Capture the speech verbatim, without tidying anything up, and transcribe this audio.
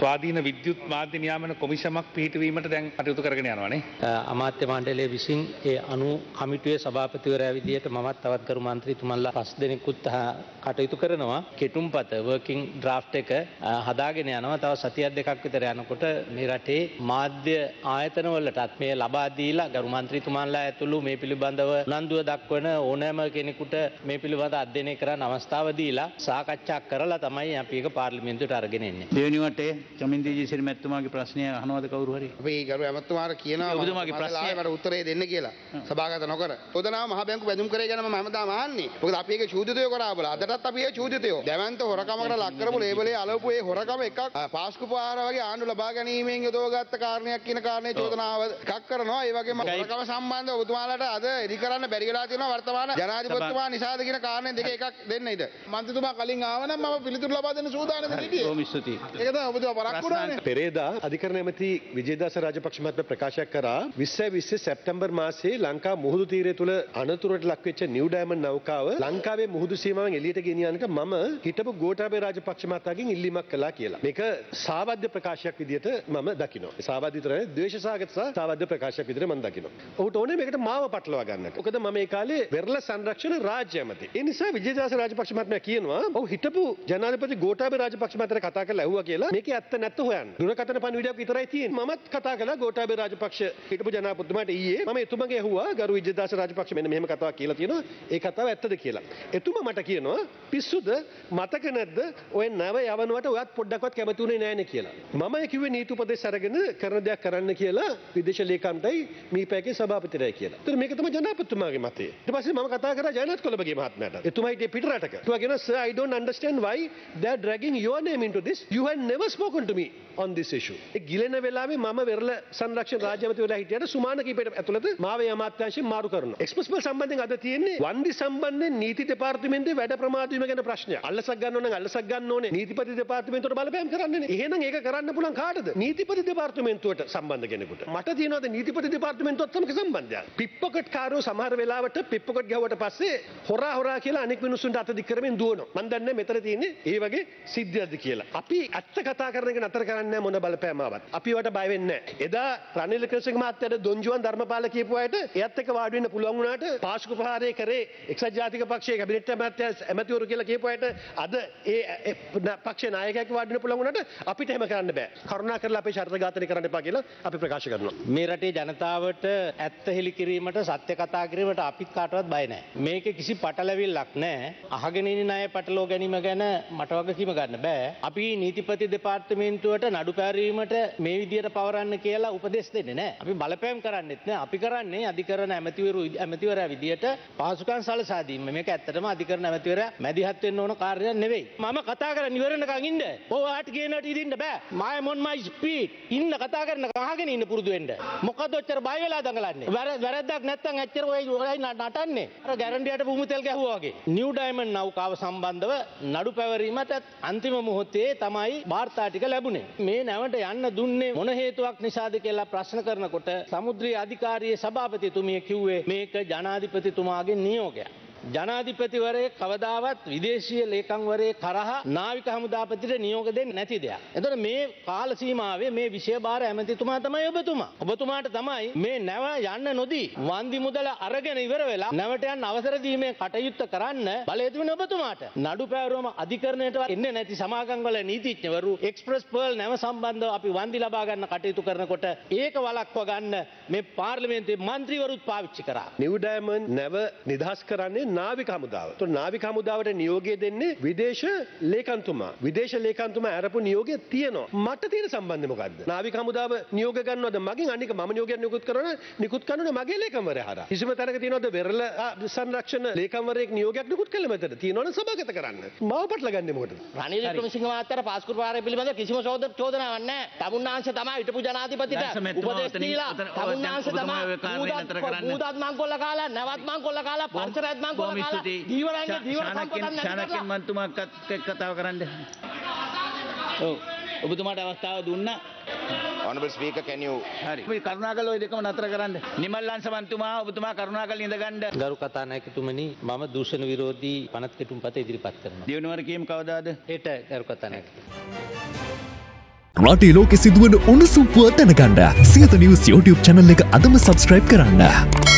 ස්වාධීන විද්‍යුත් මාධ්‍ය නියාමන කොමිසමක් පිහිටවීමට දැන් කටයුතු කරගෙන යනවානේ. අමාත්‍ය මණ්ඩලයේ විසින් ඒ අනු කමිටුවේ සභාපතිවරයා විදියට මමත් තවත් කරු මන්ත්‍රීතුමන්ලා පස් දෙනෙකුත් කටයුතු කරනවා. කෙටුම්පත වර්කින් ඩ්‍රාෆ්ට් එක හදාගෙන යනවා. තව සතියක් දෙකක් විතර යනකොට මේ රටේ මාධ්‍ය ආයතන වලටත් මේ ලබා දීලා ගරු මන්ත්‍රීතුමන්ලා ඇතුළු මේ පිළිබඳව උනන්දුව දක්වන ඕනෑම කෙනෙකුට මේ පිළිබඳව අධ්‍යයනය කරන්න අවස්ථාව දීලා සාකච්ඡා කරලා තමයි අපි ඒක පාර්ලිමේන්තුවට අරගෙන එන්නේ. දෙවෙනි වටේ චමින්දීජී සිරි මැතිතුමාගේ ප්‍රශ්නය අහනවද කවුරු හරි? අපි ගරු ඇමතුමාට කියනවා ඔබතුමාගේ ප්‍රශ්නය මට උත්තරේ දෙන්න කියලා. සභාගත නොකර. පොදනාව මහ බැංකු බැඳුම් කරේ ගැන මම හැමදාම අහන්නේ. මොකද අපි ඒක චූදිතයෝ කරා බලා. අදටත් අපි ඒක චූදිතයෝ. දැවන්ත හොරකමකට ලක් කරපු ලේබලේ අලවපු ඒ හොරකම එකක් පාස්කු පාර වගේ ආණ්ඩු ලබා ගැනීමෙන් යොදවගත්ත කාරණයක් කියන කාරණේ චෝදනාව එකක් කරනවා. ඒ වගේම හොරකම සම්බන්ධව ඔබතුමාලාට අද එඩි කරන්න බැරි වෙලා තියෙනවා වර්තමාන ජනාධිපතිතුමා නිසාද කියන කාරණේ දෙක එකක් දෙන්න ඉද. මන්ත්‍රීතුමා කලින් ආවනම් මම පිළිතුරු ලබා දෙන්න සූදානම් ඉන්නේ. බොහොම ස්තුතියි. ඒක තමයි ඔබතුමා පරක්කු වුණානේ. පෙරේදා අධිකරණ ඇමති විජේදාස රාජපක්ෂ මහත්මයා ප්‍රකාශ කරා විස්සයි විස්සේ සැප්තැම්බර් මාසයේ ලංකා මුහුදු තීරය තුල අනතුරට ලක් වෙච්ච නිව් ඩයමන්ඩ් නෞකාව ලංකාවේ මුහුදු සීමාවෙන් එළියට ගෙනියන්නට මම හිටපු ගෝඨාභය රාජපක්ෂ මහතාගෙන් ඉල්ලීමක් කළා කියලා. මේක සාවද්‍ය ප්‍රකාශයක් විදියට මම දකිනවා. සාවද්‍ය විතරයි ද්වේෂසහගත සහ සාවද්‍ය ප්‍රකාශයක් විදියට මම දකිනවා. ඔහුට ඕනේ මේකට මාව පටලවා ගන්නට. මොකද මම ඒ කාලේ වෙරළ සංරක්ෂණ රාජ්‍ය ඇමති. ඒ නිසා විජේදාස රාජපක්ෂ මහත්මයා කියනවා ඔහු හිටපු ජනාධිපති ගෝඨාභය රාජපක්ෂ මහතාට කතා කරලා ඇහුවා කියලා. මේකේ ඇත්ත නැත්ත හොයන්න. දුරකථන පණිවිඩයක් විතරයි තියෙන්නේ. මමත් කතා කළා ගෝඨාභය රාජපක්ෂ හිටපු ජනාධිපතිතුමාට ඊයේ. මම එතුමගේ ඇහුවා ගරු විජේදාස රාජපක්ෂ මෙන්න මෙහෙම කතාවක් කියලා තියෙනවා. ඒ කතාව ඇත්තද කියලා. එතුමා මට කියනවා පිස්සුද මතක නැද්ද ඔය නැව යවනුවට ඔයත් පොඩ්ඩක්වත් කැමති උනේ නෑනේ කියලා. මම කිව්වේ නීති උපදෙස් අරගෙන කරන දෙයක් කරන්න කියලා විදේශ ලේකම්ටයි මීපැකේ සභාපතිරයි කියලා. ඒතර මේක තමයි ජනාධිපතිතුමාගේ මතය. ඊට පස්සේ මම කතා කරා ජයනාත් කොළඹගේ මහත්මයාට. එතුමා හිටියේ පිටරටක. එතුමා කියනවා sir I don't understand why they are dragging your name into this. You had never spoken to me on this issue. ඒ ගිලෙන වෙලාවේ මම වෙරළ සංරක්ෂණ රාජ්‍ය ඇමති වෙලා හිටියට සුමාන කීපයට ඇතුළත මාවේ අමාත්‍යාංශයෙන් මාරු කරනවා. එක්ස්ප්‍රස් බල් සම්බන්ධයෙන් අද තියෙන්නේ වන්දි සම්බන්ධයෙන් නීති දෙපාර්තමේන්තුවේ වැඩ ප්‍රමාද වීම ගැන ප්‍රශ්නයක්. අල්ලසක් ගන්න ඕන නම් අල්ලසක් ගන්න ඕනේ. නීතිපති දෙපාර්තමේන්තුවට බලපෑම් කරන්නනේ. එහෙනම් ඒක කරන්න පුළුවන් කාටද? නීතිපති දෙපාර්තමේන්තුවට සම්බන්ධ කෙනෙකුට. මට තියෙනවද නීතිපති දෙපාර්තමේන්තුවත් සමග සම්බන්ධයක්? පිප්පොකට් කාරෝ සමහර වෙලාවට පිප්පොකට් ගහුවට පස්සේ හොරා හොරා කියලා අනෙක් මිනිස්සුන්ට අත දික් කරමින් දුවනවා. මම දන්නේ මෙතන තියෙන්නේ ඒ වගේ සිද්ධියක්ද කියලා. අපි ඇත්ත කතා කරන එක නතර කරන්නේ මොන බලපෑමාවක්. අපි වට බය වෙන්නේ නැහැ. එදා රනිල් ක්‍රිෂ්ණ මහත්තයාට දොන්ජුවන් ධර්මපාල කියපු අයට එයත් එක්ක වාඩි වෙන්න පුළුවන් වුණාට පාස්කු ප්‍රහාරය කරේ එක්සත් ජාතික පක්ෂයේ කැබිනට් අමාත්‍ය ඇමතිවරු කියලා කියපු අයට අද ඒ පක්ෂේ නායකයෙක් වාඩි වෙන්න පුළුවන් වුණාට අපිට එහෙම කරන්න බෑ. කරුණාකරලා අපේ ශර්ත ඝාතනය කරන්න එපා කියලා අපි ප්‍රකාශ කරනවා. මේ රටේ ජනතාවට ඇත්ත හෙළි කිරීමට සත්‍ය කතා කිරීමට අපිත් කාටවත් බය නැහැ. මේකේ කිසි පටලැවිල්ලක් නැහැ. අහගෙන ඉන්න අය පටලව ගැනීම ගැන මට වගකීම ගන්න බෑ. අපි නීතිපති දෙපාර්තමේන්තුවට නඩු පැවරීමට මේ විදියට පවරන්න කියලා උපදෙස් දෙන්නේ නැහැ. අපි බලපෑම් කරන්නෙත් නැහැ. අපි කරන්නේ අධිකරණ ඇමතිවරු ඇමතිවරයා විදියට පහසුකම් සලසා දීම. මේක ඇත්තටම අධිකරණ ඇමතිවරයා මැදිහත් වෙන්න ඕන කාර්යයක් නෙවෙයි. මම කතා කරන්නේ ඉවරනකන් ඉන්න. ඔයාට කියනට ඉදින්න බෑ. මම මොන් මයි ස්පීඩ්. ඉන්න කතා කරන අහගෙන ඉන්න පුරුදු වෙන්න. මොකද ඔච්චර බය වෙලා දඟලන්නේ. වැරද්දක් නැත්තම් ඇච්චර ඔය ඔය නටන්නේ. අර ගැරන්ඩියට පුමු තෙල් ගැහුවා වගේ. නිව් ඩයමන්ඩ් නෞකාව සම්බන්ධව නඩු පැවරීමට අන්තිම මොහොතේ තමයි වාර්තා ටික ලැබුණේ. මේ නැවට යන්න දුන්නේ මොන හේතුවක් නිසාද කියලා ප්‍රශ්න කරනකොට සමුද්‍රීය අධිකාරියේ සභාපතිතුමිය කිව්වේ මේක ජනාධිපතිතුමාගේ නියෝගයක්. ජනාධිපතිවරයෙක් කවදාවත් විදේශීය ලේකම්වරයෙක් කරහා නාවික හමුදාපතිට නියෝග දෙන්නේ නැති දෙයක්. එතකොට මේ කාල සීමාවේ මේ විෂය භාර ඇමතිතුමා තමයි ඔබතුමා. ඔබතුමාට තමයි මේ නැව යන්න නොදී වන්දි මුදල අරගෙන ඉවර වෙලා නැවට යන්න අවසර දීමේ කටයුත්ත කරන්න බලය තිබුණේ ඔබතුමාට. නඩු පැවරුවම අධිකරණයට එන්නේ නැති සමාගම් වල නීතිඥවරු එක්ස්ප්‍රස් පර්ල් නැව සම්බන්ධව අපි වන්දි ලබා ගන්න කටයුතු කරනකොට ඒක වළක්ව ගන්න මේ පාර්ලිමේන්තුවේ മന്ത്രിවරුත් පාවිච්චි කරා. නිව් ඩයමන්ඩ් නැව නිදහස් කරන්නේ නාවික හමුදාව. તો නාවික හමුදාවට නියෝගය දෙන්නේ විදේශ ලේකම්තුමා. විදේශ ලේකම්තුමා අරපු නියෝගය තියෙනවා. මට තියෙන සම්බන්ධය මොකද්ද? නාවික හමුදාව නියෝග ගන්නවද මගෙන්? අනික මම නියෝගයක් නිකුත් කරනවා නිකුත් කරනවා මගේ ලේකම්වරයා හරහා. කිසිම තැනක තියෙනවද වෙරළ සංරක්ෂණ ලේකම්වරයෙක් නියෝගයක් නිකුත් කළ මෙතන? තියෙනවනේ සභාගත කරන්න. මාව පටලගන්නේ මොකටද? රනිල් වික්‍රමසිංහ මහත්තයාට පාස්කු ප්‍රහාරය පිළිබඳව කිසිම චෝදනාවක් නැහැ. තමුන්නාංශ තමයි හිටපු ජනාධිපතිට උපදෙස් දීලා තමුන්නාංශ තමයි මුදත් මංකොල්ල කාලා නැවත් මංකොල්ල කාලා පරිසරයත් මංකොල්ල ශානකින් මන්තුමාත් එක්ක කතාව කරන්න. ඔව් ඔබතුමාට අවස්ථාව දුන්නා. Honorable Speaker, can you හරි. අපි කරුණාකරලා ওই දෙකම නතර කරන්න. නිමල් ලංස මන්තුමා ඔබතුමා කරුණාකරලා ඉඳගන්න. ගරු කතානායකතුමනි මම දූෂණ විරෝධී පනත් කෙටුම්පත ඉදිරිපත් කරනවා. දියුණුවර කීම් කවදාද? හෙට ගරු කතානායකතුමනි. රටේ ලෝකෙ සිදුවන උණුසුම් පුවත් දැනගන්න සියත නිවුස් YouTube channel එක අදම subscribe කරන්න.